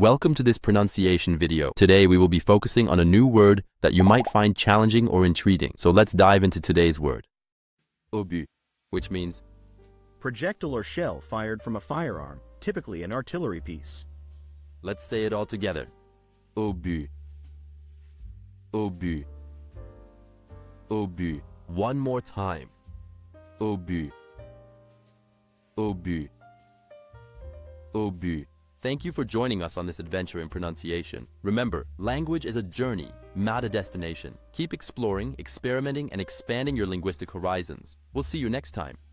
Welcome to this pronunciation video. Today we will be focusing on a new word that you might find challenging or intriguing. So let's dive into today's word. Obus, which means projectile or shell fired from a firearm, typically an artillery piece. Let's say it all together. Obus. Obus. Obus. One more time. Obus. Obus. Obus. Thank you for joining us on this adventure in pronunciation. Remember, language is a journey, not a destination. Keep exploring, experimenting, and expanding your linguistic horizons. We'll see you next time.